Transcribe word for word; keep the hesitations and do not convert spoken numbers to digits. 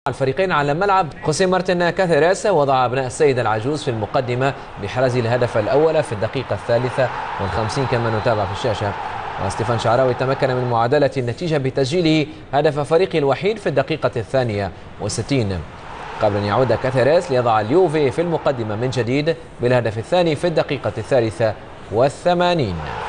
الفريقين على ملعب خوسيه مارتن كاثيريس. وضع أبناء السيد العجوز في المقدمة بحرز الهدف الأول في الدقيقة الثالثة والخمسين كما نتابع في الشاشة، وستيفان شعراوي تمكن من معادلة النتيجة بتسجيله هدف فريقه الوحيد في الدقيقة الثانية والستين، قبل أن يعود كاثيريس ليضع اليوفي في المقدمة من جديد بالهدف الثاني في الدقيقة الثالثة والثمانين.